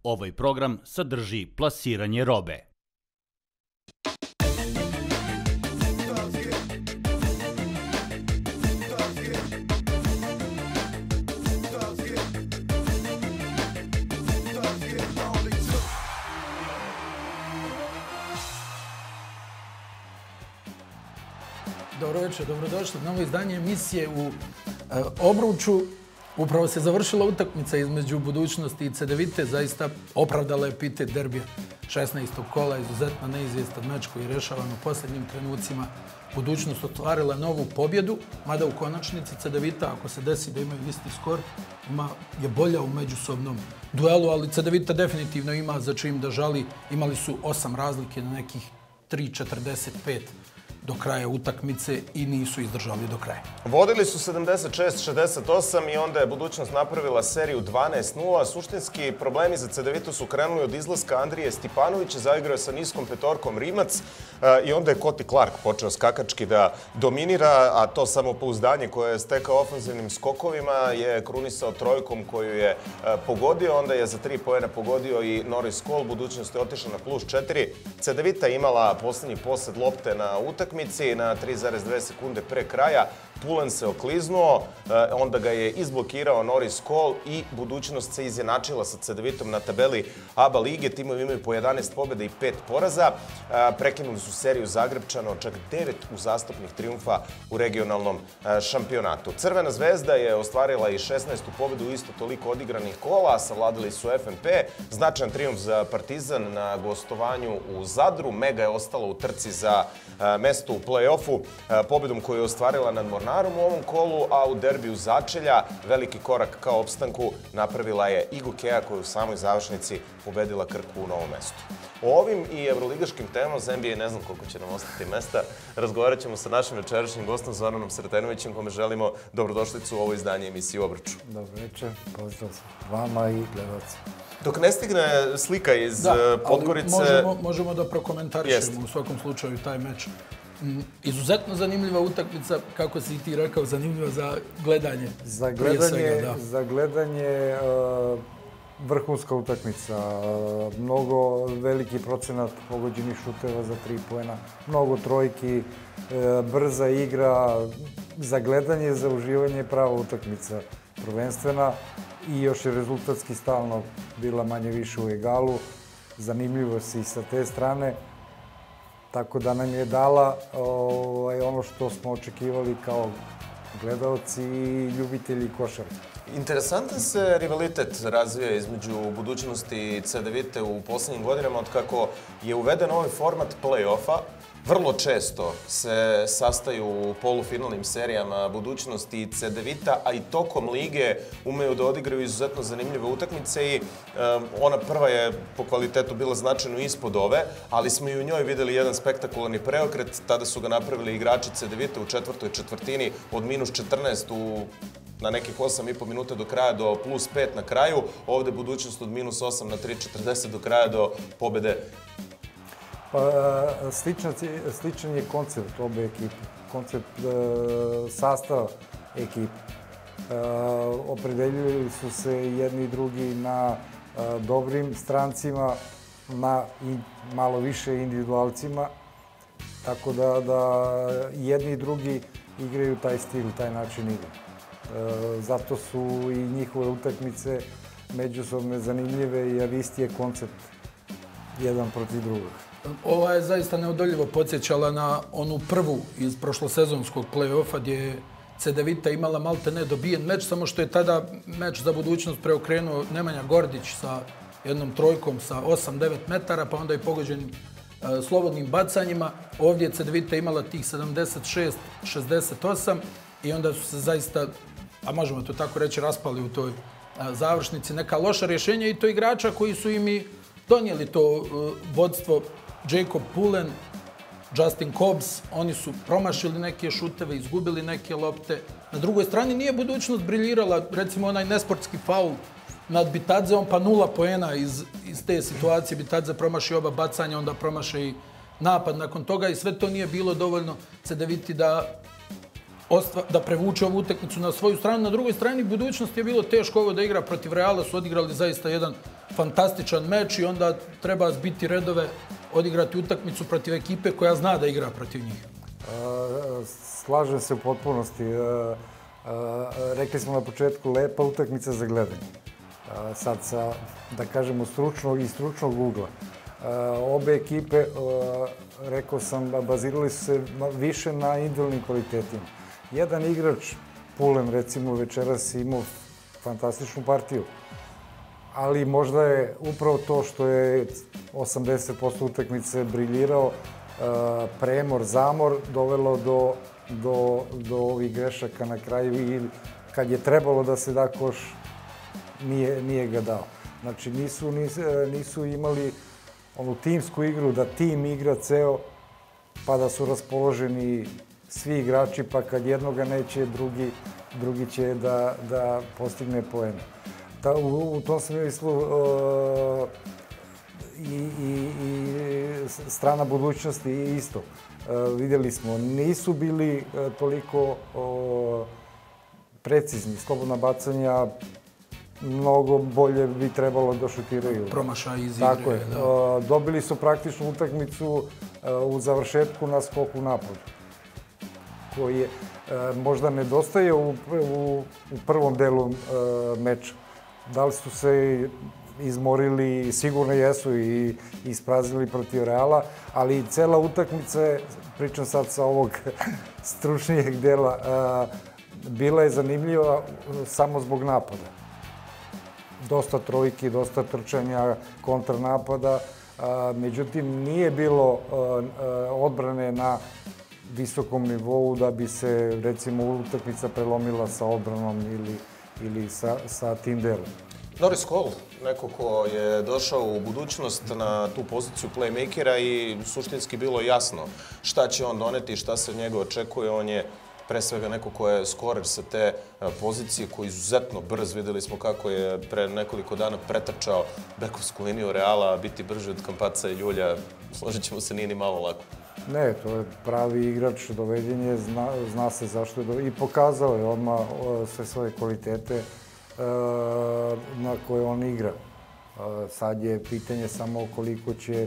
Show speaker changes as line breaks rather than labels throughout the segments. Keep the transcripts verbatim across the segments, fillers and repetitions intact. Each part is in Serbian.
Ovaj program sadrži plasiranje robe.
Dobro večer, dobrodošli na novo izdanje emisije u e, Obruču. Upravo se završila utakmica između Budućnosti i Cedevite. Zaista opravdala je epitet derbija šesnaestog kola. Izuzetno neizvjestan meč koji je rešavan u posljednjim trenucima. Budućnost ostvarila novu pobjedu, mada u konačnici Cedevita, ako se desi da imaju isti skor, ima, je bolja u međusobnom duelu, ali Cedevita definitivno ima za čim da žali. Imali su osam razlike na nekih tri četrdeset pet do kraja utakmice i nisu izdržali do kraja.
Vodili su sedamdeset šest šezdeset osam i onda je Budućnost napravila seriju dvanaest nula. Suštinski problemi za Cedevitu su krenuli od izlaska Andrije Stipanovića, zaigrao sa niskom petorkom Rimac i onda je Koti Clark počeo skakački da dominira, a to samopouzdanje koje je stekao ofenzivnim skokovima je krunisao trojkom koju je pogodio, onda je za tri poena pogodio i Norris Cole. Budućnost je otišla na plus četiri. Cedevita imala posljednji posed lopte na utakmici na tri zarez dve sekunde pre kraja. Pulen se okliznuo, onda ga je izblokirao Norris Cole i Budućnost se izjednačila sa Cedevitom na tabeli A B A lige. Timovi imaju po jedanaest pobjeda i pet poraza. Prekinuli su seriju Zagrebčana, čak devet uzastopnih trijumfa u regionalnom šampionatu. Crvena zvezda je ostvarila i šesnaestu pobjedu u isto toliko odigranih kola, savladali su F N P. Značajan trijumf za Partizan na gostovanju u Zadru. Mega je ostala u trci za mesto u play-offu, pobjedom koju je ostvarila nad Mornarom u ovom kolu, a u derbiju začelja veliki korak ka opstanku napravila je i Gokeja koja u samoj završnici pobedila Krku u Novom Mestu. O ovim i evroligaškim temama za N B A ne znam koliko će nam ostati mesta. Razgovarat ćemo sa našim večerašnjim gostom Zoranom Sretenovićem, kome želimo dobrodošlicu u ovo izdanje emisije u Obruču.
Dobro večer, pozdrav vama i gledalci.
Dok ne stigne slika iz Podgorice...
Možemo, možemo da prokomentarišemo u svakom slučaju taj meč. Izuzetno zanimljiva utakmica, kako si ti rekao, zanimljiva za gledanje.
Za gledanje, za gledanje uh, vrhunska utakmica. Uh, mnogo veliki procenat pogođenih šuteva za tri poena, mnogo trojki, uh, brza igra. Za gledanje, za uživanje prava utakmica prvenstvena i još je rezultatski stalno bila manje više u egalu. Zanimljivo si i sa te strane. Tako da nam je dala ovaj, ono što smo očekivali kao gledalci i ljubitelji košarke.
Interesantan se rivalitet razvija između Budućnosti i Cedevite u posljednjim godinama, od kako je uveden ovaj format play-offa. Vrlo često se sastaju u polufinalnim serijama Budućnosti i Cedevita, a i tokom lige umeju da odigraju izuzetno zanimljive utakmice i um, ona prva je po kvalitetu bila značajno ispod ove, ali smo i u njoj videli jedan spektakularni preokret. Tada su ga napravili igrači Cedevita u četvrtoj četvrtini od minus četrnaest u na nekih osam i po minuta do kraja do plus pet na kraju. Ovde Budućnost od minus osam na tri četrdeset do kraja do pobede.
Pa, sličan, sličan je koncept obe ekipe, koncept e, sastava ekipe. E, opredeljuju su se jedni i drugi na e, dobrim strancima, na i, malo više individualcima, tako da, da jedni i drugi igraju taj stil, taj način igre. E, zato su i njihove utakmice međusobno zanimljive jer isti je koncept jedan protiv drugog.
Ova je zaista neodoljivo podsjećala na onu prvu iz prošlosezonskog play-offa gdje je Cedevita imala malte ne dobijen meč, samo što je tada meč za Budućnost preokrenuo Nemanja Gordić sa jednom trojkom sa osam devet metara, pa onda je pogođenim e, slobodnim bacanjima. Ovdje je Cedevita imala tih sedamdeset šest šezdeset osam i onda su se zaista, a možemo to tako reći, raspali u toj a, završnici neka loša rješenja i to igrača koji su im i donijeli to uh, vodstvo. Jacob Pulen, Justin Cobbs, oni su promašili neke šuteve, izgubili neke lopte. Na drugoj strani nije Budućnost briljirala, recimo onaj nesportski faul nad Bitadzeom, pa nula poena iz, iz te situacije. Bitadze promaši oba bacanja, onda promaše i napad nakon toga i sve to nije bilo dovoljno Cedeviti da, ostva, da prevuče ovu utakmicu na svoju stranu. Na drugoj strani Budućnost je bilo teško ovo da igra protiv Reala, su odigrali zaista jedan fantastičan meč i onda treba zbiti redove, odigrati utakmicu protiv ekipe koja zna da igra protiv njih.
Slažem se u potpunosti. Rekli smo na početku, lepa utakmica za gledanje. Sad sa, da kažemo, stručnog i stručnog ugla. Obe ekipe, rekao sam, bazirali su se više na individualnim kvalitetima. Jedan igrač, Pulen, recimo, večeras imao fantastičnu partiju. Ali možda je upravo to što je osamdeset posto utakmice briljirao, premor, zamor, dovelo do, do, do ovih grešaka na kraju i kad je trebalo da se da koš, nije, nije ga dao. Znači nisu, nisu, nisu imali onu timsku igru, da tim igra ceo, pa da su raspoloženi svi igrači, pa kad jednoga neće, drugi, drugi će da, da postigne poene. Ta, u, u tom smislu uh, i, i, i strana budućnosti je isto. Uh, vidjeli smo, nisu bili uh, toliko uh, precizni, slobodna bacanja, mnogo bolje bi trebalo da šutiraju.
Promašaj iz igre.
Tako je. Da. Dobili su praktičnu utakmicu u završetku na skoku napad, koji je možda nedostaje u, u, u prvom delu meča. Da li su se izmorili, sigurno jesu i ispraznili protiv Reala, ali cela utakmica, pričam sad sa ovog stručnijeg dela, bila je zanimljiva samo zbog napada. Dosta trojki, dosta trčanja, kontranapada, međutim nije bilo odbrane na visokom nivou da bi se, recimo, utakmica prelomila sa odbranom ili, ili sa, sa tim delom.
Norris Cole, neko ko je došao u budućnost na tu poziciju playmakera i suštinski bilo jasno šta će on doneti i šta se od njega očekuje. On je pre svega neko ko je skorer sa te pozicije, koji je izuzetno brz. Videli smo kako je pre nekoliko dana pretrčao bekovsku liniju Reala, biti brži od Kampaca i Ljulja. Složit ćemo se, nije ni malo lako.
Ne, to je pravi igrač, doveden je, zna, zna se zašto je doveden i pokazao je odmah sve svoje kvalitete na koje on igra. Sad je pitanje samo koliko će,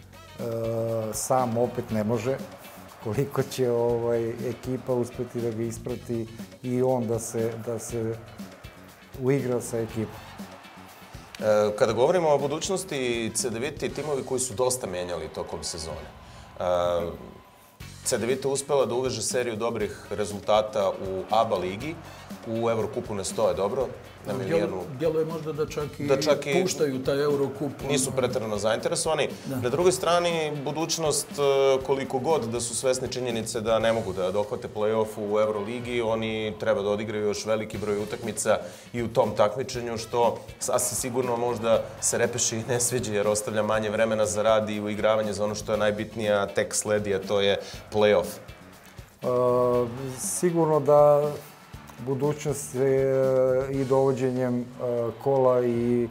sam opet ne može, koliko će ovaj, ekipa uspjeti da ga isprati i on da se, da se uigra sa ekipom.
E, kada govorimo o budućnosti Cedevite i timovi koji su dosta menjali tokom sezone, e, Cedevita uspela da uveže seriju dobrih rezultata u A B A ligi, u Eurokupu ne stoje dobro.
Djelo je možda da čak i, da čak i puštaju taj Eurokup.
Nisu preterano zainteresovani. Da. Na drugoj strani, budućnost, koliko god da su svesni činjenice da ne mogu da dohvate play-off u Euroligi, oni treba da odigraju još veliki broj utakmica i u tom takmičenju, što sasvim sigurno možda se Repeši i ne sviđa jer ostavlja manje vremena za rad i uigravanje za ono što je najbitnija tek sledi, a to je play-off.
Uh, sigurno da budućnost i dovođenjem Kola i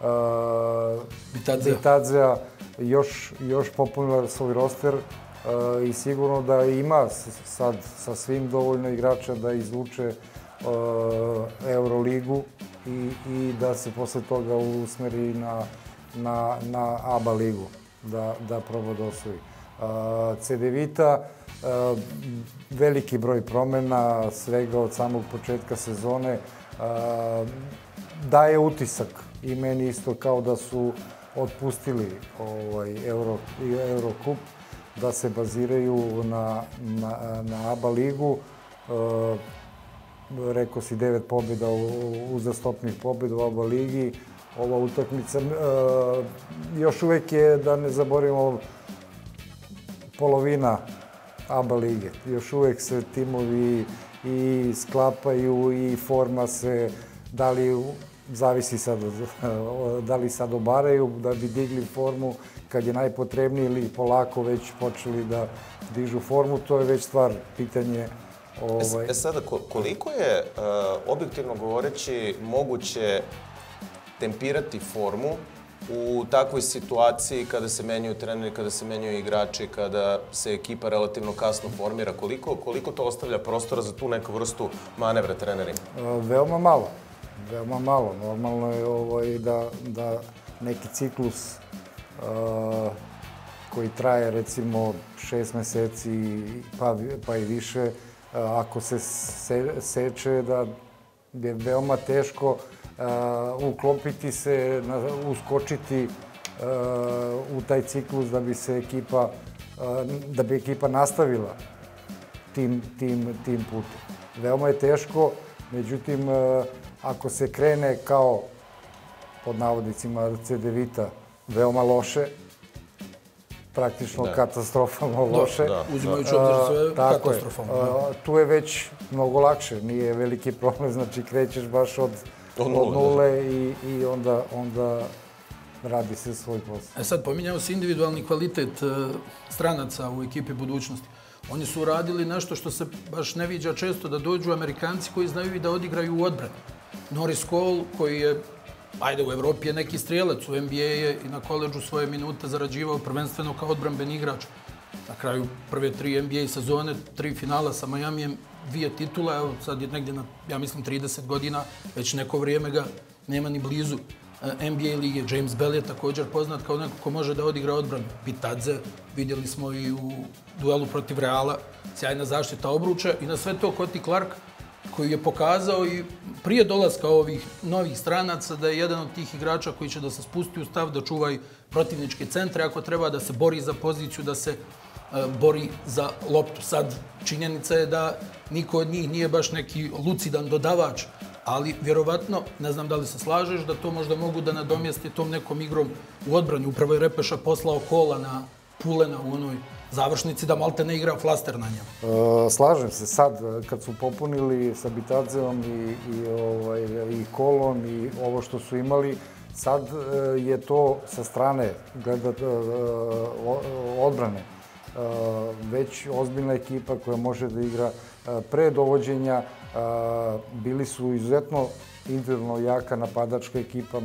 Bitadzea još, još popunila svoj roster i sigurno da ima sad sa svim dovoljno igrača da izvuče Euroligu i, i da se posle toga usmeri na, na, na A B A ligu, da, da proba da osvoji. Cedevita, veliki broj promjena, svega od samog početka sezone, daje utisak i meni isto kao da su otpustili ovaj Euro, Eurocup, da se baziraju na, na, na A B A ligu. Rekao si devet pobjeda, uzastopnih pobjeda u A B A ligi. Ova utakmica još uvijek je, da ne zaboravimo, polovina A B A lige. Još uvijek se timovi i sklapaju i forma se, da li zavisi sad, da li sad obaraju da bi digli formu kad je najpotrebniji ili polako već počeli da dižu formu, to je već stvar, pitanje. Ovaj...
E sada, koliko je, objektivno govoreći, moguće tempirati formu u takvoj situaciji kada se menjaju treneri, kada se menjaju igrači, kada se ekipa relativno kasno formira? Koliko, koliko to ostavlja prostora za tu neku vrstu manevra trenerima?
Veoma malo. Veoma malo. Normalno je ovaj, da, da neki ciklus koji traje recimo šest meseci pa, pa i više, ako se seče da je veoma teško uklopiti se, uskočiti u taj ciklus da bi se ekipa, da bi ekipa nastavila tim, tim, tim putem. Veoma je teško, međutim, ako se krene kao, pod navodnicima, Cedevita, veoma loše, praktično katastrofalno loše.
Uzimajući obzir sve katastrofalno.
Tu je već mnogo lakše, nije veliki problem, znači krećeš baš od nule i onda radi se svoj posao.
E sad, pominjao se individualni kvalitet stranaca u ekipi budućnosti. Oni su uradili nešto što se baš ne viđa često, da dođu Amerikanci koji znaju i da odigraju u odbrani. Norris Cole, koji je, ajde, u Evropi je neki strijelac, u N B A je i na koledžu svoje minute zarađivao prvenstveno kao odbranbeni igrač. Na kraju prve tri N B A sezone, tri finala sa Miamijem, dvije titula, evo sad je negdje na, ja mislim, trideset godina, već neko vrijeme ga nema ni blizu N B A lige. James Bell je također poznat kao neko ko može da odigra odbranu. Pitadze, vidjeli smo i u duelu protiv Reala, sjajna zaštita obruča i na sve to Scottie Clark, koji je pokazao i prije dolaska ovih novih stranaca da je jedan od tih igrača koji će da se spusti u stav, da čuva i protivničke centre, ako treba da se bori za poziciju, da se bori za loptu. Sad, činjenica je da niko od njih nije baš neki lucidan dodavač, ali vjerovatno, ne znam da li se slažeš, da to možda mogu da nadomjeste tom nekom igrom u odbrani. Upravo je Repeša poslao Kola na Pulena u onoj završnici da malte ne igra flaster na njemu.
Slažem se. Sad, kad su popunili sa Bitadzeom i Kolom i ovo što su imali, sad je to sa strane odbrane već ozbiljna ekipa koja može da igra. Pre dovođenja bili su izuzetno individualno jaka napadačka ekipa.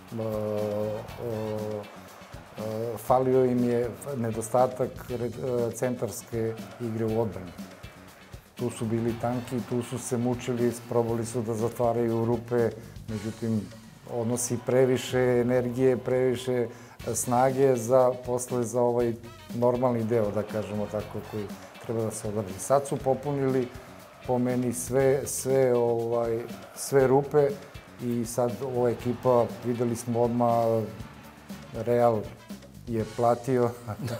Falio im je nedostatak centarske igre u odbrani. Tu su bili tanki, tu su se mučili, probali su da zatvaraju rupe, međutim, odnosi previše energije, previše snage za posle za ovaj normalni deo, da kažemo tako, koji treba da se odradi. Sad su popunili po meni sve rupe i sad ova ekipa, videli smo odmah, Real je platio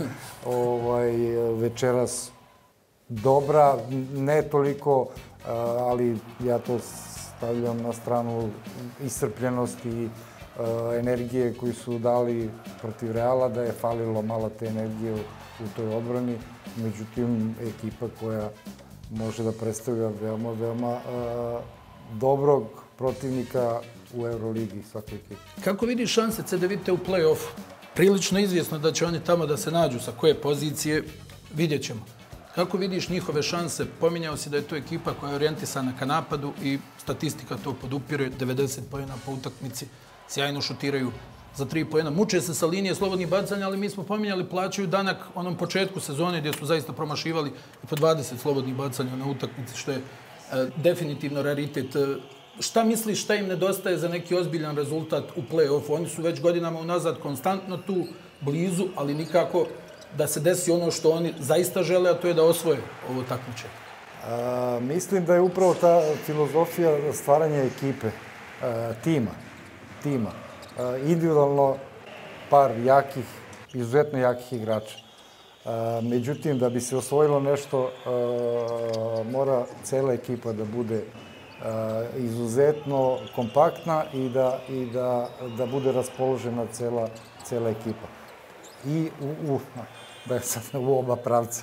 večeras dobra, ne toliko, ali ja to stavljam na stranu iscrpljenosti i energije koju su dali protiv Reala, da je falilo malo te energije u toj odbrani. Međutim, ekipa koja može da predstavlja veoma, veoma dobrog protivnika u Euroligi svake ekipe.
Kako vidiš šanse Cedevite u play-offu? Prilično izvjesno da će oni tamo da se nađu, sa koje pozicije, vidjet ćemo. Kako vidiš njihove šanse? Pominjao si da je to ekipa koja je orijentisana ka napadu i statistika to podupire, devedeset poena po utakmici, sjajno šutiraju za tri poena. Muče se sa linije slobodnih bacanja, ali mi smo pominjali, plaćaju danak onom početku sezone gdje su zaista promašivali i po dvadeset slobodnih bacanja na utakmici, što je definitivno raritet. Šta misliš, šta im nedostaje za neki ozbiljan rezultat u play-offu? Oni su već godinama unazad konstantno tu, blizu, ali nikako da se desi ono što oni zaista žele, a to je da osvoje ovo takmičenje.
Mislim da je upravo ta filozofija stvaranja ekipe, tima, tima. Individualno par jakih, izuzetno jakih igrača. Međutim, da bi se osvojilo nešto, mora cela ekipa da bude izuzetno kompaktna i da bude raspoložena cela ekipa. I da je sad u oba pravca.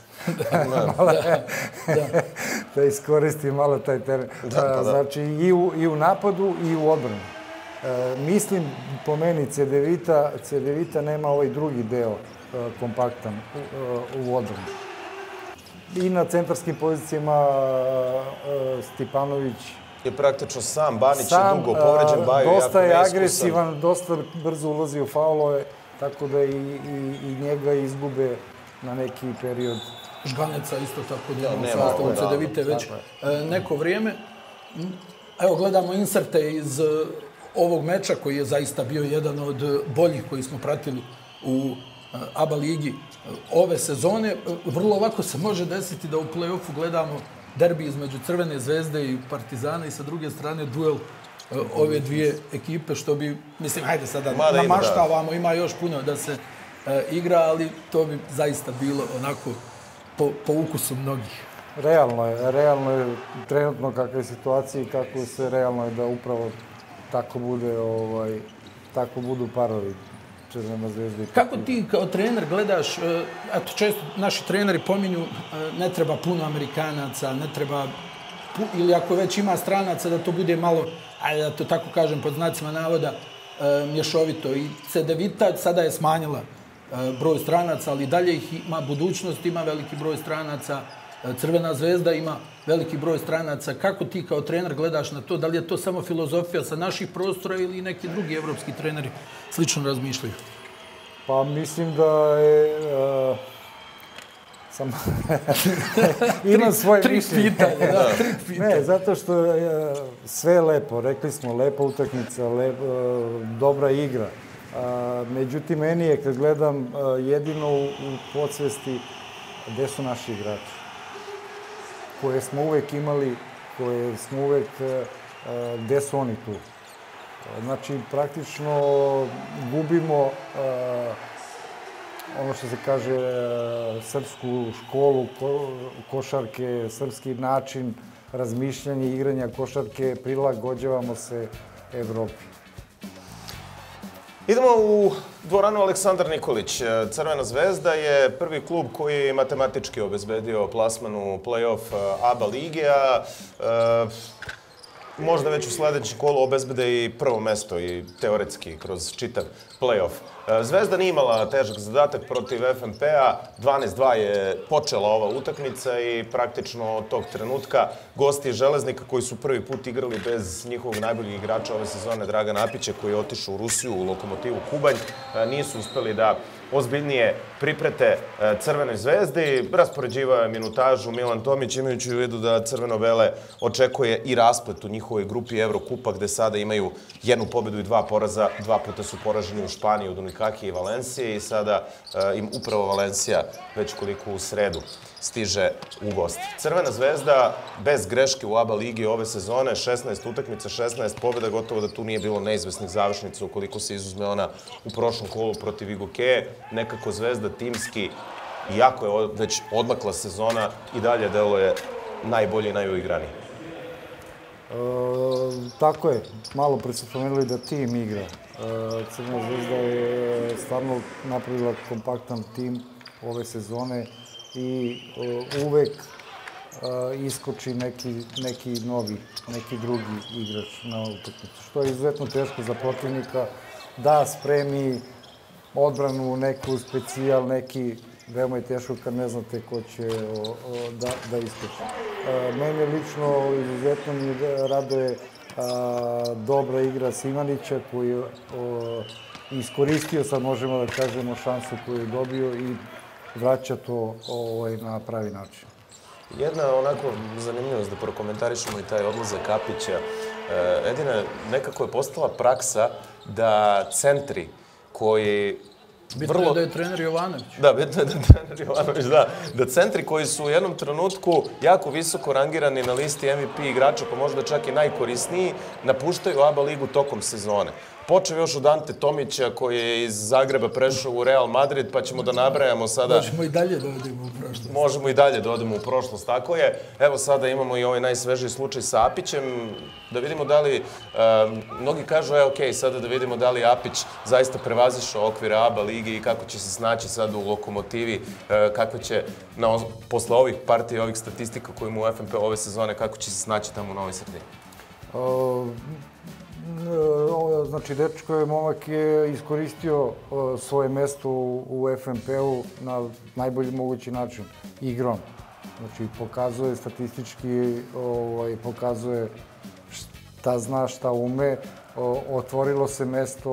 Da iskoristim malo taj teren. Znači i u napadu i u odbranu. Mislim, po meni, Cedevita nema ovaj drugi deo kompaktan u odbranu. I na centarskim pozicijama Stipanović
je praktično sam, Banić je dugo povređen, Bajo je jako neiskusan.
Dosta je agresivan, dosta brzo ulazi u faulove, tako da i njega izgube na neki period.
Žganeca isto tako da u sastavu Cedevite već neko vrijeme. Evo, gledamo inserte iz ovog meča koji je zaista bio jedan od boljih koji smo pratili u A B A ligi ove sezone, vrlo lako se može desiti da u play-offu gledamo derbi između Crvene zvezde i Partizana i sa druge strane duel ove dvije ekipe, što bi, mislim, hajde sada namaštavamo, ima još puno da se igra, ali to bi zaista bilo onako po, po ukusu mnogih.
Realno je, realno je trenutno kakva je situacija i kako se realno je da upravo tako bude, ovaj, tako budu parovi Crvena zvezda.
Kako ti kao trener gledaš, eto često naši treneri pominju ne treba puno Amerikanaca, ne treba, ili ako već ima stranaca da to bude malo, ajde da to tako kažem pod znacima navoda, mješovito. I Cedevita sada je smanjila broj stranaca, ali dalje ih ima, budućnost ima veliki broj stranaca, Crvena zvezda ima veliki broj stranaca. Kako ti kao trener gledaš na to? Da li je to samo filozofija sa naših prostora ili neki drugi evropski treneri slično razmišljaju?
Pa mislim da je... Uh, sam... imam svoje mišljenje.
Pitanja, da, tri pitanja.
Ne, zato što uh, sve je lepo. Rekli smo, lepa utakmica, lep, uh, dobra igra. Uh, međutim, meni je, kad gledam, uh, jedino u, u podsvesti gde su naši igrači, koje smo uvek imali, koje smo uvek, gde su oni tu. Znači, praktično gubimo ono što se kaže srpsku školu košarke, srpski način razmišljanja i igranja košarke, prilagođavamo se Evropi.
Idemo u dvoranu Aleksandar Nikolić. Crvena zvezda je prvi klub koji je matematički obezbedio plasman u play-off A B A lige, a možda već u sledećem kolu obezbede i prvo mesto i teoretski kroz čitav play-off. Zvezda nije imala težak zadatak protiv F M P-a, dvanaest dva je počela ova utakmica i praktično od tog trenutka gosti Železnika koji su prvi put igrali bez njihovog najboljeg igrača ove sezone, Dragana Apića, koji je otišao u Rusiju, u Lokomotivu Kubanj, nisu uspeli da ozbiljnije priprete Crvenoj zvezdi. Raspoređivao je minutažu Milan Tomić, imajući u vidu da Crveno-bele očekuje i rasplet u njihovoj grupi Evrokupa, gde sada imaju jednu pobedu i dva poraza. Dva puta su poraženi u Španiji od Unikakije i Valencije i sada im upravo Valencija već koliko u sredu stiže u gost. Crvena zvezda bez greške u A B A ligi ove sezone, šesnaest utakmica, šesnaest pobjeda, gotovo da tu nije bilo neizvesnih završnica ukoliko se izuzme ona u prošlom kolu protiv Igokeje. Nekako Zvezda timski, iako je već odmakla sezona, i dalje deluje najbolje i najuigranije.
E, tako je. Malo pre su pomenuli da tim igra. E, Crvena zvezda je stvarno napravila kompaktan tim ove sezone i uh, uvek uh, iskoči neki, neki novi, neki drugi igrač na utakmicu. Što je izuzetno teško za protivnika da spremi odbranu, neku specijal, neki, veoma je teško kad ne znate ko će o, o, da, da iskoči. Uh, mene lično izuzetno mi raduje uh, dobra igra Simanića koji je uh, iskoristio, sad možemo da kažemo, šansu koju je dobio i vraća to ovaj, na pravi način.
Jedna onako zanimljivost da prokomentarišemo i taj odlazak Apića. Edina, nekako je postala praksa da centri koji...
Bitno je da je trener Jovanović.
Da, bitno je da je trener Jovanović, da. Da centri koji su u jednom trenutku jako visoko rangirani na listi M V P igrača, pa možda čak i najkorisniji, napuštaju A B A ligu tokom sezone. Počeo još od Ante Tomića koji je iz Zagreba prešao u Real Madrid, pa ćemo da nabrajamo sada...
Možemo i dalje da odemo u prošlost.
Možemo i dalje da odemo u prošlost, tako je. Evo sada imamo i ovaj najsvežiji slučaj sa Apićem. Da vidimo da li... Mnogi kažu, e, okej, sada da vidimo da li Apić zaista prevazišao okvire A B A lige i kako će se snaći sad u Lokomotivi, kako će, posle ovih partija i ovih statistika koje mu u F M P ove sezone, kako će se snaći tamo u Novoj Sredini.
Znači, dečko je, momak je iskoristio svoje mesto u F M P-u na najbolji mogući način, igrom. Znači, pokazuje statistički, pokazuje šta zna, šta ume. Otvorilo se mesto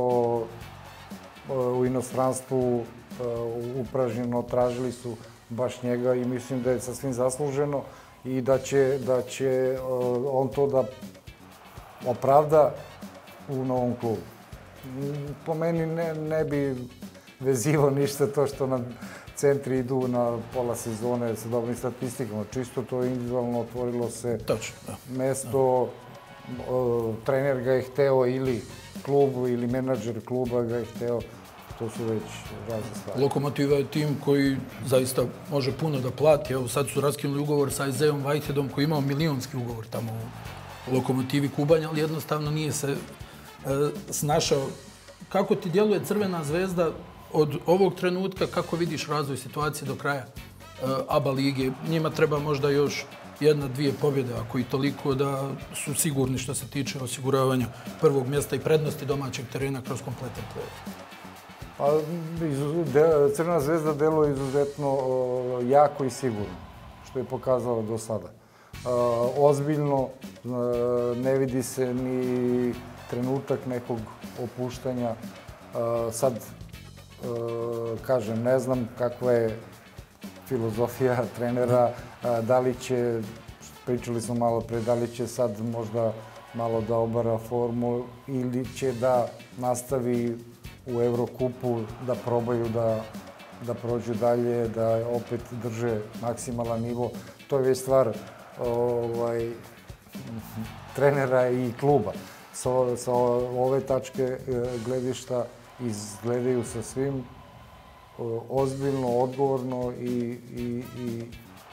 u inostranstvu upražnjeno, tražili su baš njega i mislim da je sasvim zasluženo i da će on to da opravda u novom klubu. Po meni ne, ne bi vezivao ništa to što na centri idu na pola sezone sa dobrim statistikama. Čisto to individualno otvorilo se
Točno, da.
mesto, o, trener ga je hteo ili klub ili menadžer kluba ga je hteo. To su već razne stvari.
Lokomotiva je tim koji zaista može puno da plati. Evo sad su raskinuli ugovor sa Isaiahom Whiteheadom koji je imao milionski ugovor tamo u Lokomotivi Kubanja, ali jednostavno nije se e, snašao. Kako ti djeluje Crvena zvezda od ovog trenutka, kako vidiš razvoj situacije do kraja e, A B A lige? Njima treba možda još jedna, dvije pobjede, ako i toliko, da su sigurni što se tiče osiguravanja prvog mjesta i prednosti domaćeg terena kroz kompletan play-off.
Pa, Crvena zvezda deluje izuzetno jako i sigurno, što je pokazala do sada. Ozbiljno, ne vidi se ni trenutak nekog opuštanja. Sad, kažem, ne znam kakva je filozofija trenera, da li će, pričali smo malo pre, da li će sad možda malo da obara formu ili će da nastavi u Evrokupu da probaju da, da prođu dalje, da opet drže maksimalan nivo. To je već stvar ovaj, trenera i kluba. Sa, sa ove tačke gledišta izgledaju sa svim ozbiljno, odgovorno i, i, i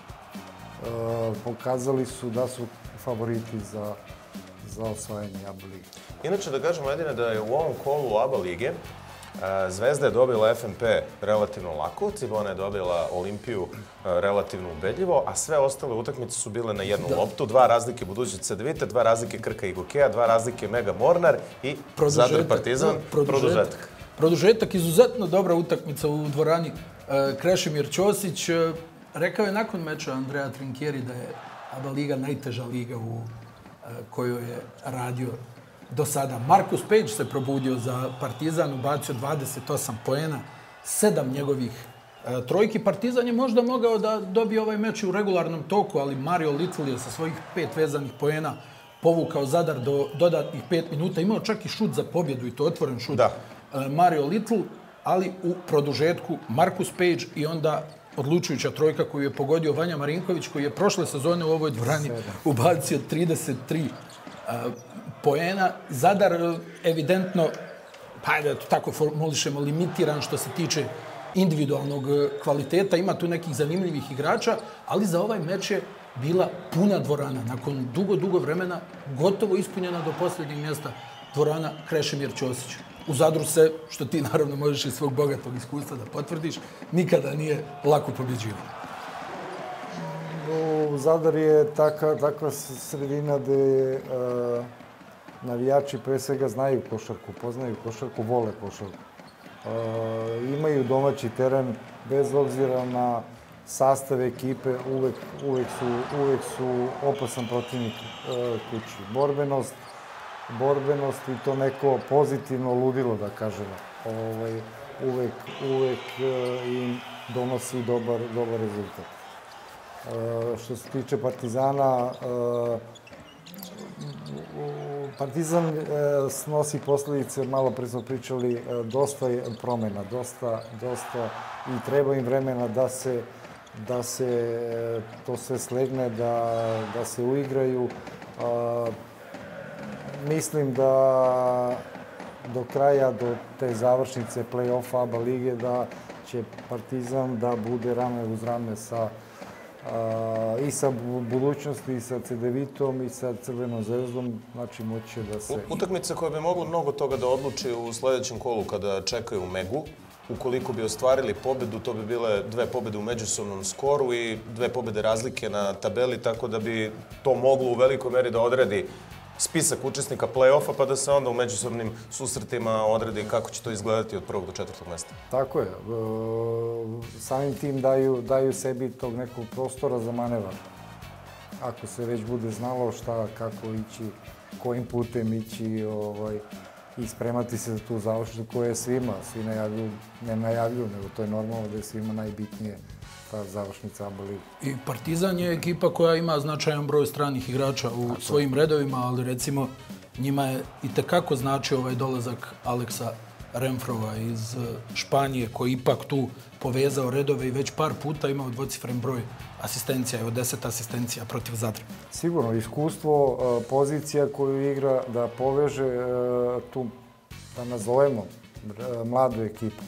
e, pokazali su da su favoriti za, za osvajanje A B A lige.
Inače, da kažemo jedine da je u ovom kolu A B A lige Zvezda je dobila F N P relativno lako, Cibona je dobila Olimpiju relativno ubedljivo, a sve ostale utakmice su bile na jednu loptu. Dva razlike Budućnost Cedevita, dva razlike Krka i Gokeja, dva razlike Mega Mornar i Zadar Partizan. Produžetak.
Produžetak, izuzetno dobra utakmica u dvorani. Krešimir Ćosić rekao je nakon meča Andreja Trinkieri da je A B A liga najteža liga u kojoj je radio do sada. Marcus Page se probudio za Partizan, ubacio dvadeset osam poena, sedam njegovih e, trojki. Partizan je možda mogao da dobije ovaj meč u regularnom toku, ali Mario Little je sa svojih pet vezanih poena povukao Zadar do dodatnih pet minuta. Imao čak i šut za pobjedu i to otvoren šut
da.
E, Mario Little, ali u produžetku Marcus Page i onda odlučujuća trojka koju je pogodio Vanja Marinković, koji je prošle sezone u ovoj dvorani ubacio trideset tri e, poena. Zadar evidentno, pa da to tako formulišemo, limitiran što se tiče individualnog kvaliteta. Ima tu nekih zanimljivih igrača, ali za ovaj meč je bila puna dvorana. Nakon dugo, dugo vremena gotovo ispunjena do posljednjeg mjesta dvorana Krešimir Ćosić. U Zadru se, što ti naravno možeš iz svog bogatog iskustva da potvrdiš, nikada nije lako pobjeđivao.
Zadar je taka, takva sredina gde uh, navijači pre svega znaju košarku, poznaju košarku, vole košarku. Uh, imaju domaći teren, bez obzira na sastav ekipe, uvek, uvek, su, uvek su opasan protivnik uh, kući. Borbenost, borbenost i to neko pozitivno ludilo, da kažemo. Ovaj, uvek, uvek uh, im donosi dobar, dobar rezultat. Uh, što se tiče Partizana, uh, Partizan uh, snosi posljedice, malo pre smo pričali, uh, dosta je promjena, dosta, dosta i treba im vremena da se, da se uh, to sve slegne, da, da se uigraju. Uh, mislim da do kraja, do te završnice play-offa A B A lige, da će Partizan da bude rame uz rame sa Uh, i sa Budućnosti, i sa Cedevitom, i sa Crvenom zvezdom, znači moće da se...
Utakmica koja bi mogla mnogo toga da odluči u sljedećem kolu kada čekaju Megu. Ukoliko bi ostvarili pobedu, to bi bile dve pobede u međusobnom skoru i dve pobede razlike na tabeli, tako da bi to moglo u velikoj meri da odredi spisak učesnika play-offa, pa da se onda u međusobnim susretima odredi kako će to izgledati od prvog do četvrtog mjesta.
Tako je. E, samim tim daju, daju sebi tog nekog prostora za manevar. Ako se već bude znalo šta, kako ići, kojim putem ići ovaj, i spremati se za tu završnicu koja je svima, svi najavljuju, ne najavljuju, nego to je normalno da je svima najbitnije ta završnica A B A lige.
I Partizan je ekipa koja ima značajan broj stranih igrača u svojim redovima, ali recimo njima je itekako značio ovaj dolazak Aleksa Renfrova iz Španije, koji ipak tu povezao redove i već par puta imao dvocifren broj asistencija, evo deset asistencija protiv Zadra.
Sigurno, iskustvo, pozicija koju igra da poveže tu, da nazovemo, mladu ekipu.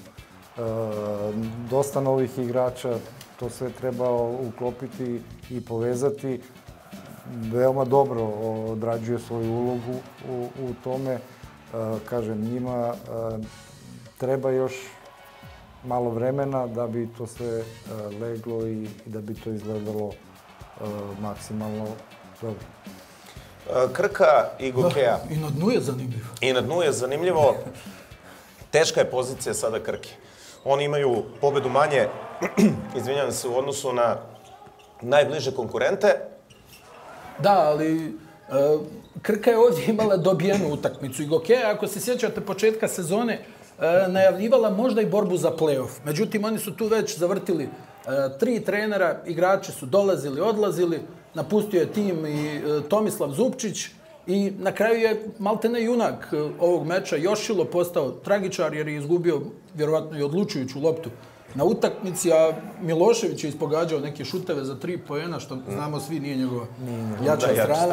Dosta novih igrača, to sve treba uklopiti i povezati. Veoma dobro odrađuje svoju ulogu u, u tome. Kažem, njima treba još malo vremena da bi to sve leglo i da bi to izgledalo maksimalno dobro.
Krka i Gokeja.
I na dnu je zanimljivo.
I na dnu je zanimljivo. Teška je pozicija sada Krke. Oni imaju pobedu manje, izvinjavam se, u odnosu na najbliže konkurente.
Da, ali Krka je ovdje imala dobijenu utakmicu i Gokeja, ako se sjećate početka sezone, najavljivala možda i borbu za play-off. Međutim, oni su tu već zavrtili tri trenera, igrači su dolazili, odlazili, napustio je tim i Tomislav Zupčić i na kraju je maltene junak ovog meča Jošilo postao tragičar jer je izgubio vjerovatno i odlučujuću loptu na utakmici, a Milošević je ispogađao neke šuteve za tri poena, što znamo svi nije njegova jača strana.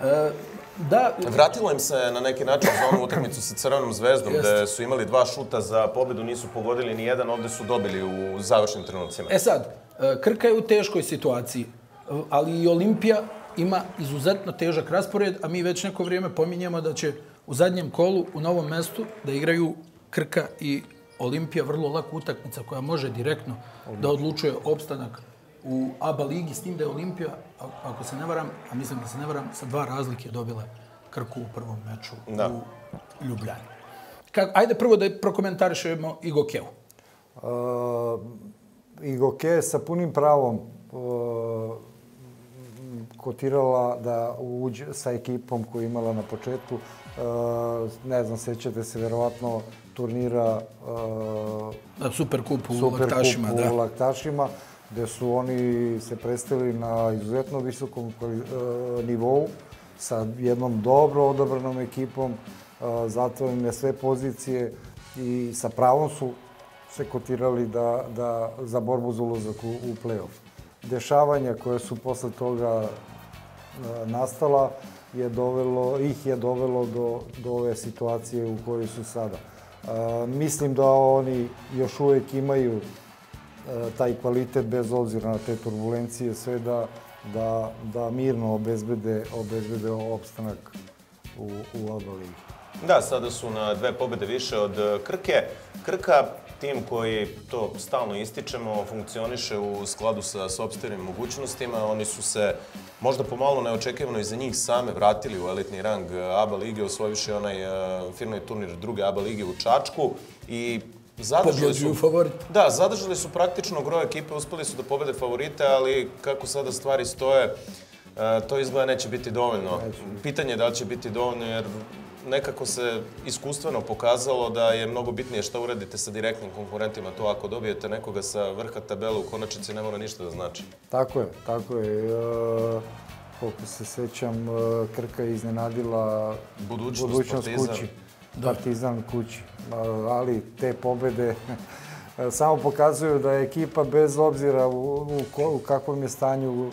Da,
vratilo im se na neki način za onu utakmicu sa Crvenom zvezdom, gde su imali dva šuta za pobedu, nisu pogodili ni jedan, ovdje su dobili u završnim trenucima.
E sad, Krka je u teškoj situaciji, ali i Olimpija ima izuzetno težak raspored, a mi već neko vrijeme pominjemo da će u zadnjem kolu u Novom Mestu da igraju Krka i Olimpija, vrlo laka utakmica koja može direktno da odlučuje opstanak u A B A ligi, s tim da je Olimpija, ako se ne varam, a mislim da se ne varam, sa dva razlike dobila Krku u prvom meču
da.
u Ljubljani. Ka, ajde prvo da prokomentarišemo i Gokeju.
Uh, I Goke sa punim pravom uh, kotirala da uđe sa ekipom koju imala na početku. Uh, ne znam, sećate se verovatno turnira
uh, Superkup u
Super
Laktašima,
da.
u
Laktašima, gde su oni se predstavili na izuzetno visokom uh, nivou sa jednom dobro odabranom ekipom, uh, zatvoreni na sve pozicije i sa pravom su se kotirali da, da, za borbu za ulazak u, u play-off. Dešavanja koje su posle toga uh, nastala je dovelo, ih je dovelo do, do ove situacije u kojoj su sada. Uh, mislim da oni još uvijek imaju uh, taj kvalitet bez obzira na te turbulencije, sve da, da, da mirno obezbede, obezbede opstanak u, u A B A ligi.
Da, sada su na dve pobjede više od Krke. Krka, tim koji, to stalno ističemo, funkcioniše u skladu sa sopstvenim mogućnostima. Oni su se možda pomalo neočekivano i za njih same vratili u elitni rang A B A lige, osvojiviše onaj finalni turnir druge A B A lige u Čačku i zadržali su, da, zadržali su praktično gro ekipe, uspeli su da pobede favorite, ali kako sada stvari stoje, to izgleda neće biti dovoljno. Pitanje je da li će biti dovoljno, jer nekako se iskustveno pokazalo da je mnogo bitnije šta uradite sa direktnim konkurentima. To ako dobijete nekoga sa vrha tabele, u konačnici ne mora ništa da znači.
Tako je, tako je. E, koliko se sećam, Krka je iznenadila
budućnost,
budućnost
Partizan.
kući. Partizan kući. Ali te pobede samo pokazuju da je ekipa bez obzira u, u, u kakvom je stanju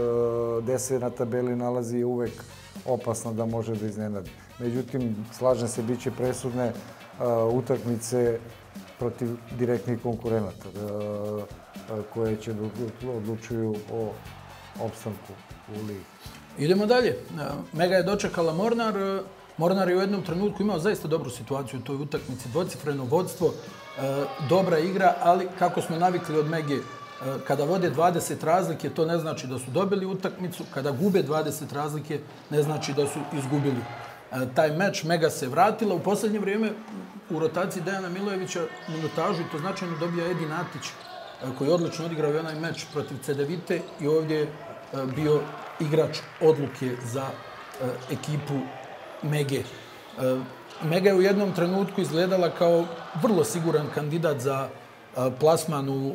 gde se na tabeli nalazi uvek opasno da može da iznenadi. Međutim, slažem se, bit će presudne uh, utakmice protiv direktnih konkurenata uh, koje će odlučuju o opstanku u ligi.
Idemo dalje. Mega je dočekala Mornar. Mornar je u jednom trenutku imao zaista dobru situaciju u toj utakmici, dvocifreno vodstvo, dobra igra, ali kako smo navikli od Mege, kada vode dvadeset razlike, to ne znači da su dobili utakmicu, kada gube dvadeset razlike, ne znači da su izgubili taj meč. Mega se vratila. U posljednje vrijeme u rotaciji Dejana Milojevića minutažu, i to značajno dobija Edin Atić, koji je odlično odigrao i onaj meč protiv Cedevite i ovdje je bio igrač odluke za ekipu Mege. Mega je u jednom trenutku izgledala kao vrlo siguran kandidat za plasman u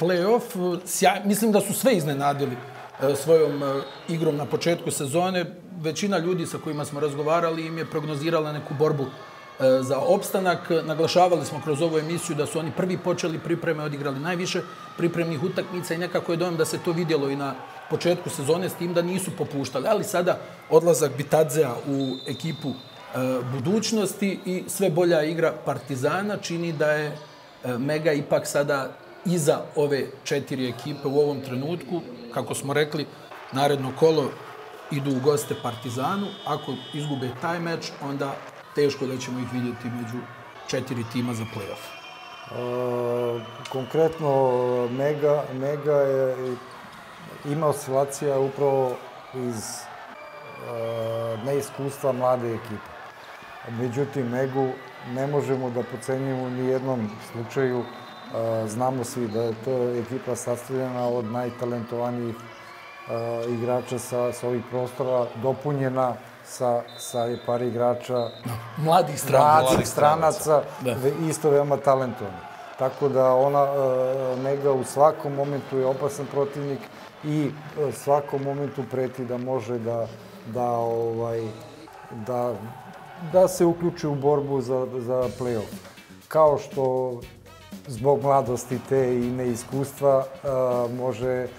play-off. Mislim da su sve iznenadili svojom igrom na početku sezone. većina ljudi sa kojima smo razgovarali im je prognozirala neku borbu za opstanak. Naglašavali smo kroz ovu emisiju da su oni prvi počeli pripreme, odigrali najviše pripremnih utakmica i nekako je dojam da se to vidjelo i na početku sezone, s tim da nisu popuštali. Ali sada odlazak Bitadzea u ekipu budućnosti i sve bolja igra Partizana čini da je Mega ipak sada iza ove četiri ekipe u ovom trenutku. Kako smo rekli, naredno kolo idu u goste Partizanu. Ako izgube taj meč, onda teško da ćemo ih vidjeti među četiri tima za play-off.
E, konkretno, Mega, Mega je, ima oscilacija upravo iz e, neiskustva mlade ekipe. Međutim, Megu ne možemo da pocenjujemo ni jednom slučaju. E, znamo svi da je to ekipa sastavljena od najtalentovanijih e, igrača sa, sa ovih prostora, dopunjena sa, sa par igrača
mladih stranaca,
mladih stranaca isto veoma talentovani. Tako da ona, e, Mega u svakom momentu je opasan protivnik i e, svakom momentu preti da može da, da, ovaj, da, da se uključi u borbu za, za play-off. Kao što zbog mladosti te i neiskustva e, može e,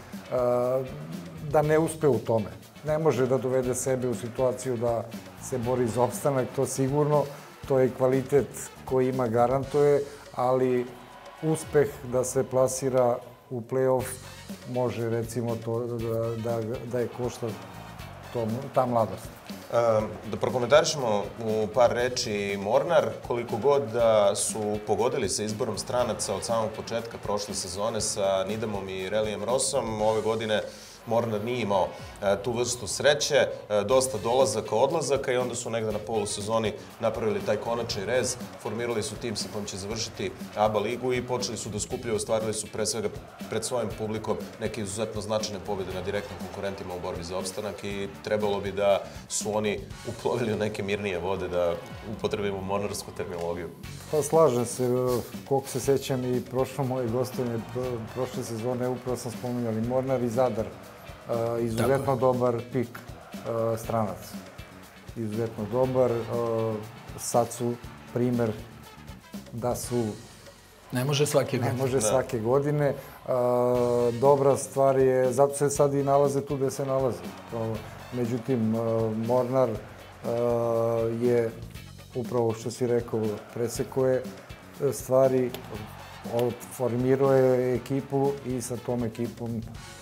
da ne uspe u tome. Ne može da dovede sebe u situaciju da se bori za opstanak, to sigurno. To je kvalitet koji ima garantuje, ali uspeh da se plasira u play-off može recimo to da, da, da je košta to, ta mladost.
Da prokomentarišemo u par reči Mornar, koliko god da su pogodili sa izborom stranaca od samog početka prošle sezone sa Nidamom i Relijem Rosom, ove godine Mornar nije imao tu vrstu sreće, dosta dolazaka, odlazaka i onda su negde na polusezoni napravili taj konačni rez, formirali su tim sa kojim će završiti A B A ligu i počeli su da skupljaju, ostvarili su pre svega pred svojim publikom neke izuzetno značajne pobjede na direktnim konkurentima u borbi za opstanak i trebalo bi da su oni uplovili u neke mirnije vode, da upotrebimo mornarsku terminologiju.
Pa slažem se, koliko se sjećam i prošlo moje gostovanje prošle sezone, upravo sam spominjali Mornar i Zadar. Uh, izuzetno dobar pik uh, stranac. Izuzetno dobar. Uh, sad su primer da su...
Ne može svake godine.
Ne može svake godine. Uh, dobra stvar je, zato se sad i nalaze tu gde se nalaze. To, međutim, uh, Mornar uh, je, upravo što si rekao, presekao je stvari, formirao je ekipu i sa tom ekipom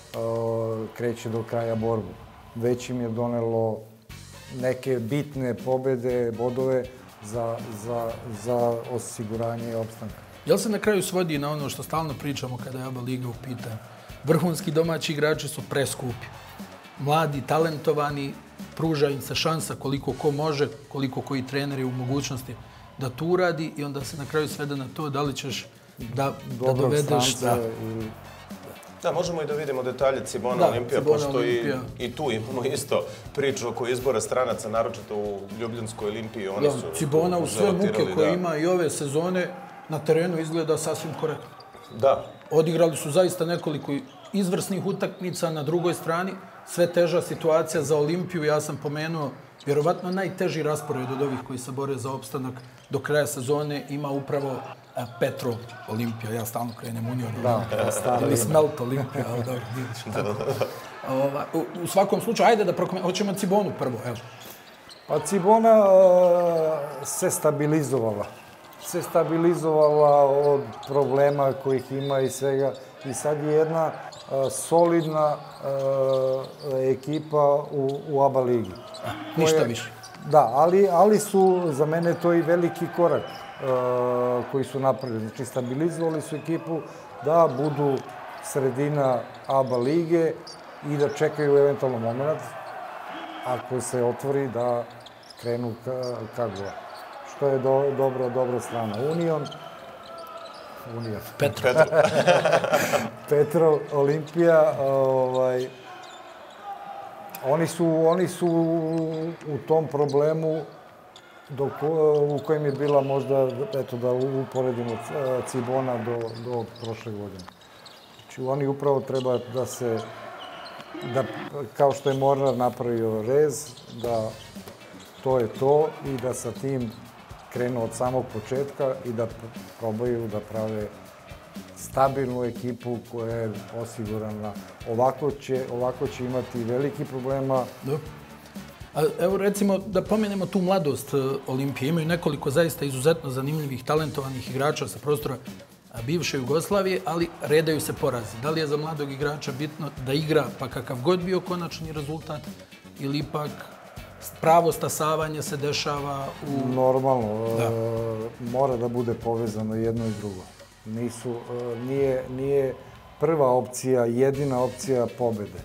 kreće do kraja borbu. Već im je donelo neke bitne pobjede, bodove za, za, za osiguranje opstanka.
Jel se na kraju svodi na ono što stalno pričamo kada je A B A liga u pitanju? Vrhunski domaći igrači su preskupi. Mladi, talentovani, pruža im se šansa koliko ko može, koliko koji trener je u mogućnosti da to uradi i onda se na kraju svede na to da li ćeš da, da dovedeš... Da, ili...
Da, možemo i da vidimo detalje Cibona da, Olimpija, Cibona pošto Olimpija. I, i tu imamo isto priču oko izbora stranaca, naročito u Ljubljanskoj Olimpiji. Oni
da,
su
Cibona u sve muke koje da. ima i ove sezone na terenu izgleda sasvim korektno.
Da.
Odigrali su zaista nekoliko izvrsnih utakmica, na drugoj strani sve teža situacija za Olimpiju. Ja sam pomenuo vjerovatno najteži raspored od ovih koji se bore za opstanak do kraja sezone ima upravo Petrol Olimpija. Ja stalno krenem u njoj.
Da,
ili Smelt Olimpija, ali dobro, vidiš. U, u svakom slučaju, ajde da prokomentiramo. Hoćemo Cibonu prvo, evo.
Pa Cibona uh, se stabilizovala. Se stabilizovala od problema kojih ima i svega. I sad je jedna uh, solidna uh, ekipa u, u A B A ligi.
A, ništa koje, više.
Da, ali, ali su za mene to i veliki korak. Uh, koji su napravili. Znači, stabilizovali su ekipu da budu sredina A B A lige i da čekaju eventualno moment ako se otvori da krenu ka, ka gola. Što je do, dobra, dobra strana. Union, Union.
Petrol.
Petrol, Olimpija, ovaj, oni su, oni su u tom problemu dok, u kojem je bila možda, eto da uporedimo Cibona do, do prošle godine. Znači, oni upravo treba da se da, kao što je Mornar napravio rez, da to je to i da sa tim krenu od samog početka i da probaju da prave stabilnu ekipu koja je osigurana. Ovako će, ovako će imati veliki problema.
Da. A evo recimo da pomenemo tu mladost Olimpije. Imaju nekoliko zaista izuzetno zanimljivih, talentovanih igrača sa prostora bivše Jugoslavije, ali redaju se porazi. Da li je za mladog igrača bitno da igra pa kakav god bio konačni rezultat ili ipak pravo stasavanje se dešava u...
Normalno, da. E, mora da bude povezano jedno i drugo. Nisu, e, nije, nije prva opcija, jedina opcija pobede.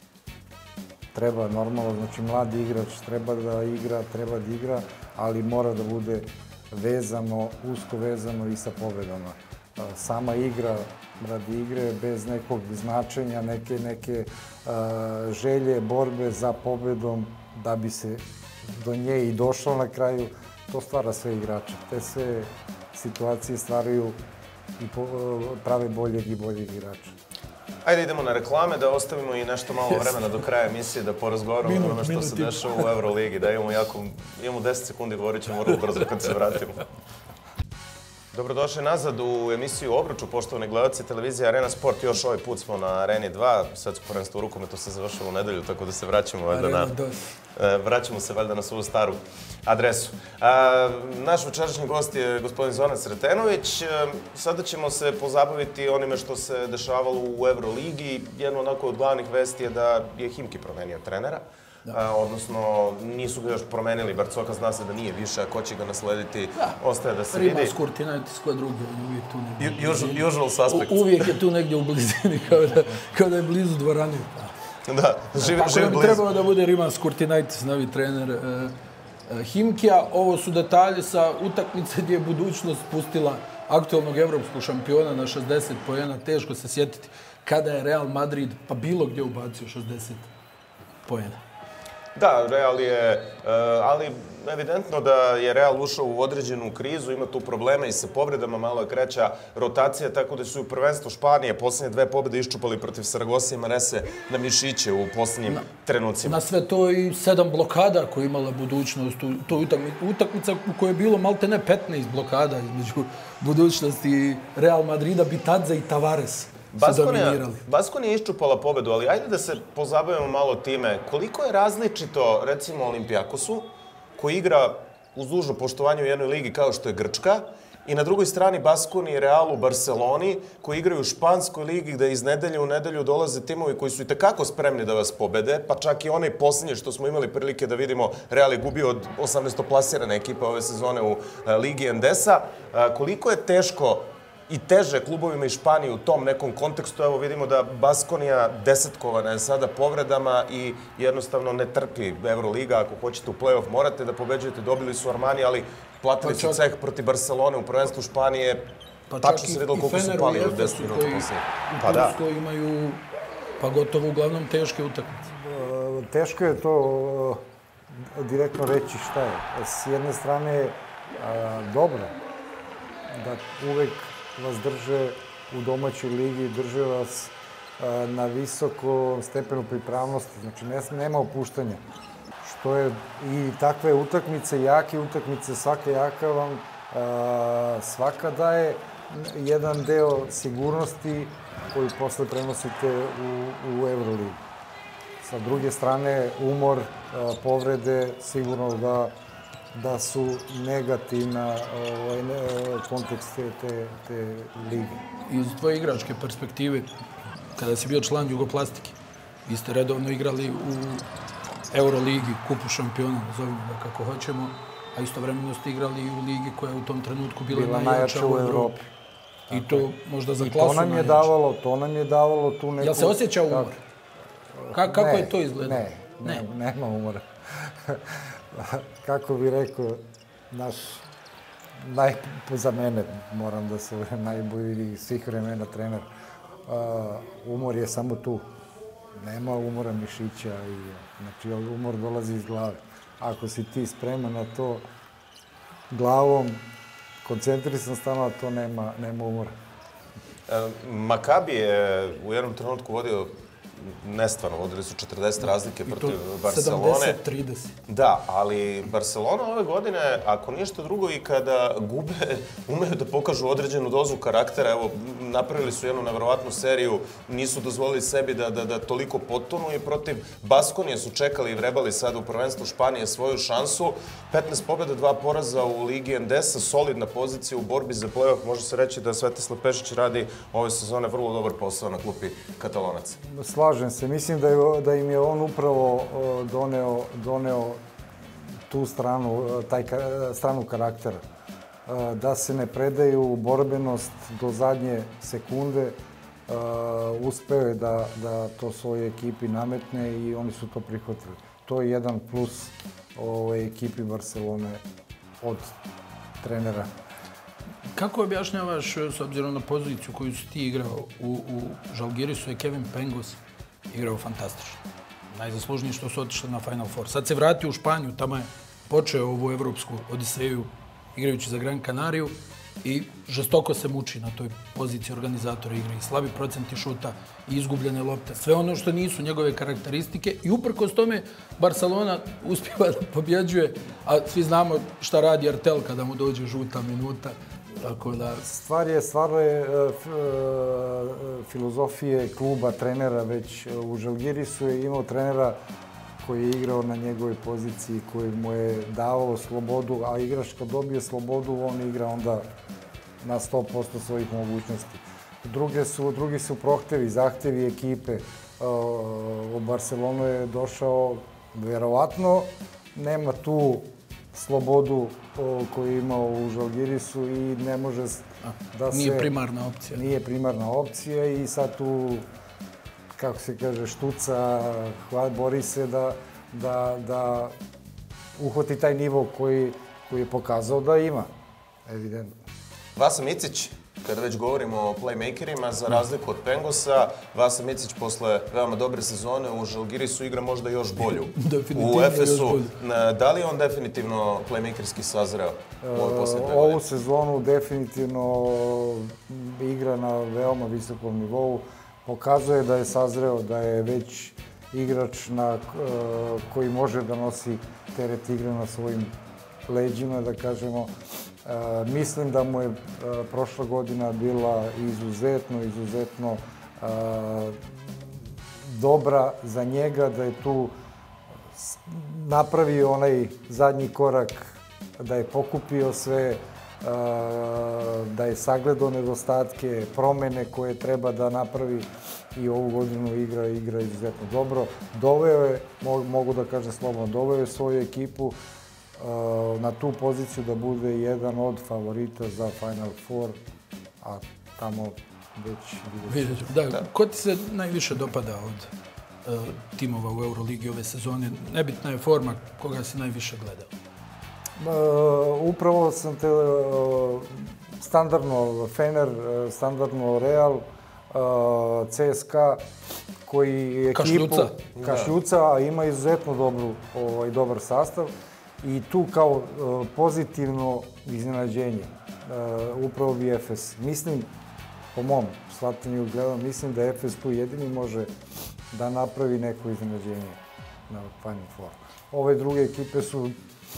Treba normalno, znači mladi igrač treba da igra, treba da igra, ali mora da bude vezano, usko vezano i sa pobedama. E, sama igra radi igre bez nekog značenja, neke, neke e, želje, borbe za pobedom, da bi se do nje i došlo na kraju, to stvara sve igrače. Te sve situacije stvaraju i prave boljeg i boljeg igrača.
Ajde idemo na reklame, da ostavimo i nešto malo vremena do kraja emisije, da porazgovaramo o onome što se dešava u Euroligi, da imamo jako, imamo deset sekundi, govorit ćemo vrlo brzo kad se vratimo. Dobrodošli nazad u emisiju Obruč, poštovani gledalci televizije Arena Sport. Još ovaj put smo na Areni dva, svetsko prvenstvo u rukometu se završilo u nedelju, tako da se vraćamo valjda na, vraćamo se valjda na svoju staru adresu. A, naš večerašnji gost je gospodin Zoran Sretenović. Sada ćemo se pozabaviti onime što se dešavalo u Euroligi. Jedno onako od glavnih vesti je da je Himki promenio trenera. A, odnosno, nisu ga još promenili, Barcoka zna se da nije više, a ko će ga naslediti,
da. Ostaje
da se vidi.
Rimas Kurtinaitis, ko drugi, on uvijek tu negdje.
Usual, usual suspect.
U, uvijek je tu negdje u blizini, kao da, kao da je blizu dvorane.
Da, živi,
tako
živi
da bi trebalo da bude Rimas Kurtinaitis, novi trener e, e, Himkija. Ovo su detalje sa utakmice gdje je budućnost pustila aktualnog evropskog šampiona na šezdeset poena. Teško se sjetiti kada je Real Madrid pa bilo gdje ubacio šezdeset poena.
Da, Real je, ali evidentno da je Real ušao u određenu krizu, ima tu probleme i sa povredama, malo je kreća rotacija, tako da su u prvenstvu Španije posljednje dve pobjede iščupali protiv Saragosse i Marese na mišiće u posljednjim na, trenucima.
Na sve to i sedam blokada koje imala budućnost, to je utakmica u kojoj je bilo malte ne petnaest blokada između budućnosti i Real Madrida, Bitadze i Tavares.
Baskonija je iščupala pobedu, ali ajde da se pozabavimo malo time. Koliko je različito, recimo, Olimpijakosu, koji igra uz dužno poštovanje u jednoj ligi kao što je Grčka, i na drugoj strani Baskoniji i Realu, Barceloni, koji igraju u španskoj ligi gde iz nedelje u nedelju dolaze timovi koji su i tekako spremni da vas pobede, pa čak i onaj posljednji što smo imali prilike da vidimo, Real je gubio od osamnaestoplasirane ekipe ove sezone u Ligi Endesa. Koliko je teško i teže klubovima iz Španije u tom nekom kontekstu? Evo vidimo da Baskonija desetkovana je sada povredama i jednostavno ne trpi Euroliga. Ako hoćete u play-off morate da pobeđujete. Dobili su Armani, ali platili su ceh protiv Barcelone u prvenstvu Španije. Tačno se videlo koliko su pali od deset minuta poslije.
U Turskoj imaju pa gotovo uglavnom teške utakmice.
Teško je to direktno reći šta je. S jedne strane dobro da uvek vas drže u domaćoj ligi, drže vas na visokom stepenu pripravnosti. Znači, nema opuštanja. Što je i takve utakmice, jake utakmice, svaka jaka vam, svaka daje jedan deo sigurnosti koji posle prenosite u, u Euroligu. Sa druge strane, umor, povrede, sigurno da da su negativna ovaj, kontekst te, te lige.
Iz tvoje igračke perspektive, kada si bio član Jugoplastike, vi ste redovno igrali u Euroligi, kupu šampiona, nazovimo ga kako hoćemo, a istovremeno ste igrali i u ligi koja je u tom trenutku bila, bila najjača u Evropi. I to možda za klasu
to nam je davalo, to nam je davalo tu neku...
Jel se osjeća umor? Ka, kako
ne,
je to izgledalo?
Ne, ne, ne, nema umora. Kako bi rekao, naš, naj, za mene, moram da se najbolji svih vremena trener, uh, umor je samo tu. Nema umora mišića, i, znači umor dolazi iz glave. Ako si ti spreman na to glavom, koncentrisan stalno, to nema, nema umora.
Makabi je u jednom trenutku vodio nestvarno, vodili su četrdeset razlike protiv Barcelone.
sedamdeset trideset.
Da, ali Barcelona ove godine, ako ništa drugo, i kada gube, umeju da pokažu određenu dozu karaktera. Evo, napravili su jednu neverovatnu seriju, nisu dozvolili sebi da, da, da toliko potonu, i protiv Baskonije su čekali i vrebali sad u prvenstvu Španije svoju šansu. petnaest pobjeda, dva poraza u Ligi Endesa, solidna pozicija u borbi za play-off. Može se reći da Svetislav Pešić radi ove sezone vrlo dobar posao na klupi Katalonaca.
Slažem se. Mislim da, je, da im je on upravo doneo, doneo tu stranu, taj stranu karaktera. Da se ne predaju, borbenost do zadnje sekunde. Uspeo je da, da to svojoj ekipi nametne i oni su to prihvatili. To je jedan plus ove ekipi Barcelone od trenera.
Kako objašnjavaš, s obzirom na poziciju koju si ti igrao u, u Žalgirisu, je Kevin Pangos igrao fantastično. Najzaslužniji što su otišli na Final Four. Sad se vratio u Španiju, tamo je počeo ovu evropsku odiseju igrajući za Gran Canariju i žestoko se muči na toj poziciji organizatora igre. I slabi procenti šuta i izgubljene lopte. Sve ono što nisu njegove karakteristike i uprkos tome Barcelona uspijeva da pobjeđuje, a svi znamo šta radi Artel kada mu dođe žuta minuta. Tako da...
Stvar je, stvar je uh, filozofije kluba, trenera. Već u Žalgirisu je imao trenera koji je igrao na njegovoj poziciji, koji mu je davao slobodu, a igrač kad dobije slobodu, on igra onda na sto posto svojih mogućnosti. Druge su, drugi su prohtevi, zahtevi ekipe. Uh, u Barcelonu je došao, verovatno, nema tu slobodu koju je imao u Žalgirisu i ne može da se...
Nije primarna opcija.
Nije primarna opcija i sad tu, kako se kaže, štuca, bori se da, da, da uhvati taj nivo koji, koji je pokazao da ima, evidentno.
Vasa Micić, kada već govorimo o playmakerima, za razliku od Pangosa, Vasa Micić posle veoma dobre sezone u Žalgirisu igra možda još bolju. U Efesu, da li je on definitivno playmakerski sazreo u ovoj posljednje godine?
Ovu sezonu definitivno igra na veoma visokom nivou. Pokazuje da je sazreo, da je već igrač na, koji može da nosi teret igre na svojim leđima, da kažemo. Uh, mislim da mu je uh, prošla godina bila izuzetno, izuzetno uh, dobra za njega, da je tu napravio onaj zadnji korak, da je pokupio sve, uh, da je sagledao nedostatke, promene koje treba da napravi i ovu godinu igra, igra izuzetno dobro. Doveo je, mogu da kažem slobodno, doveo je svoju ekipu na tu poziciju da bude jedan od favorita za Final Four, a tamo već vidjet ćemo.
Da, da. Ko ti se najviše dopada od uh, timova u Euroligi ove sezone? Nebitna je forma, koga si najviše gledao?
Uh, upravo sam te uh, standardno Fener, uh, standardno Real, uh, C S K A, koji ekipu...
Kašljuca.
Kašljuca, a ima izuzetno dobru, ovaj, dobar sastav. I tu kao uh, pozitivno iznenađenje, uh, upravo bi Efes. Mislim, po mom shvatanju gledam, mislim da Efes tu jedini može da napravi neko iznenađenje na Final Four. Ove druge ekipe su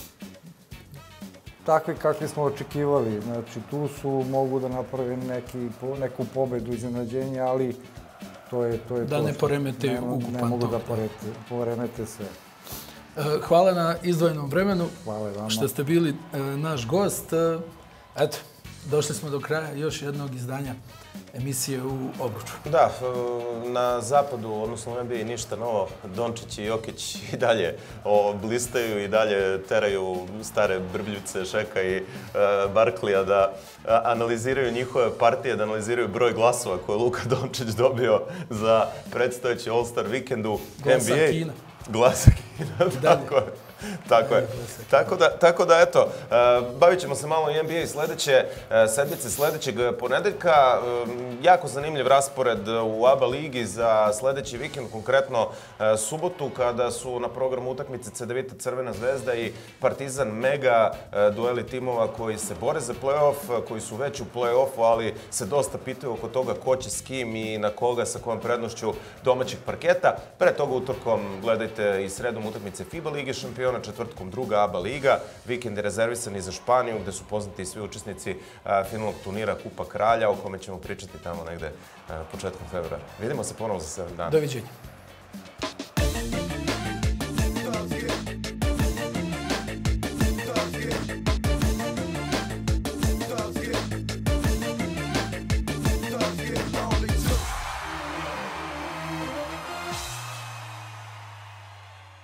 takve kakve smo očekivali. Znači, tu su, mogu da naprave neki, neku pobedu iznenađenja, ali to je to. Je
da
to
ne poremete
ne,
ukupan
ne mogu
tok.
da poremete, poremete sve.
Hvala na izdvojenom vremenu,
Hvala
što ste bili naš gost. Eto, došli smo do kraja još jednog izdanja emisije u Obruču.
Da, na zapadu, odnosno u N B A ništa novo. Dončić i Jokić i dalje blistaju i dalje teraju stare brbljivce, Šeka i Barklija da analiziraju njihove partije, da analiziraju broj glasova koje je Luka Dončić dobio za predstojeći All-Star vikendu N B A.
Glasa Kina.
Glasa Kina, tako je. Tako je. Tako da, tako da eto, bavit ćemo se malo i N B A sljedeće sedmice, sljedećeg ponedeljka. Jako zanimljiv raspored u A B A ligi za sljedeći vikend, konkretno subotu, kada su na programu utakmice Cedevita Crvena zvezda i Partizan Mega, dueli timova koji se bore za play-off, koji su već u play-offu, ali se dosta pitaju oko toga ko će s kim i na koga, sa kojom prednošću domaćeg parketa. Pre toga utorkom gledajte i sredom utakmice FIBA Lige šampiona, četvrtkom druga A B A liga. Vikend je rezervisan i za Španiju, gde su poznati svi učesnici finalnog turnira Kupa Kralja, o kome ćemo pričati tamo negde početkom februara. Vidimo se ponovo za sedam dana.
Doviđenja.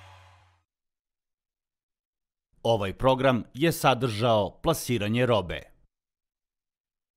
Ovaj program je sadržao plasiranje robe.